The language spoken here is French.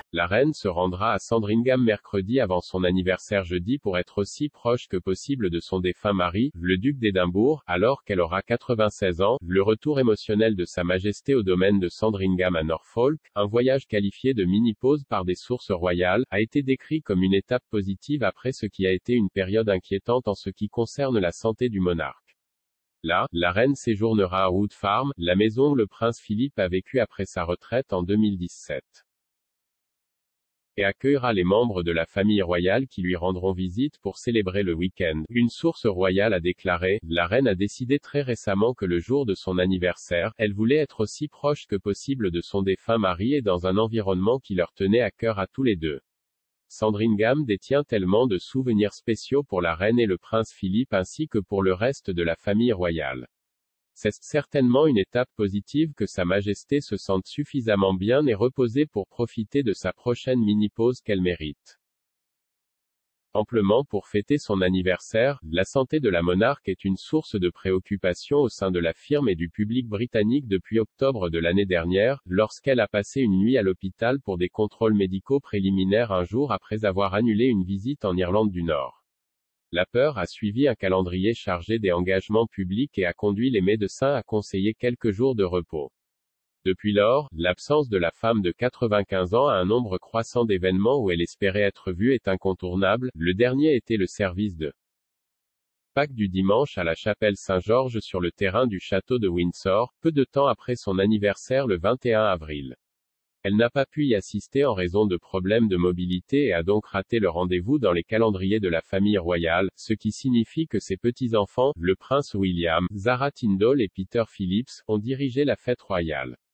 La reine se rendra à Sandringham mercredi avant son anniversaire jeudi pour être aussi proche que possible de son défunt mari, le duc d'Édimbourg, alors qu'elle aura 96 ans. Le retour émotionnel de Sa Majesté au domaine de Sandringham à Norfolk, un voyage qualifié de mini-pause par des sources royales, a été décrit comme une étape positive après ce qui a été une période inquiétante en ce qui concerne la santé du monarque. Là, la reine séjournera à Wood Farm, la maison où le prince Philippe a vécu après sa retraite en 2017. Et accueillera les membres de la famille royale qui lui rendront visite pour célébrer le week-end. Une source royale a déclaré, la reine a décidé très récemment que le jour de son anniversaire, elle voulait être aussi proche que possible de son défunt mari et dans un environnement qui leur tenait à cœur à tous les deux. Sandringham détient tellement de souvenirs spéciaux pour la reine et le prince Philippe ainsi que pour le reste de la famille royale. C'est certainement une étape positive que Sa Majesté se sente suffisamment bien et reposée pour profiter de sa prochaine mini-pause qu'elle mérite amplement pour fêter son anniversaire. La santé de la monarque est une source de préoccupation au sein de la firme et du public britannique depuis octobre de l'année dernière, lorsqu'elle a passé une nuit à l'hôpital pour des contrôles médicaux préliminaires un jour après avoir annulé une visite en Irlande du Nord. La peur a suivi un calendrier chargé des engagements publics et a conduit les médecins à conseiller quelques jours de repos. Depuis lors, l'absence de la femme de 95 ans à un nombre croissant d'événements où elle espérait être vue est incontournable. Le dernier était le service de Pâques du dimanche à la chapelle Saint-Georges sur le terrain du château de Windsor, peu de temps après son anniversaire le 21 avril. Elle n'a pas pu y assister en raison de problèmes de mobilité et a donc raté le rendez-vous dans les calendriers de la famille royale, ce qui signifie que ses petits-enfants, le prince William, Zara Tindall et Peter Phillips, ont dirigé la fête royale.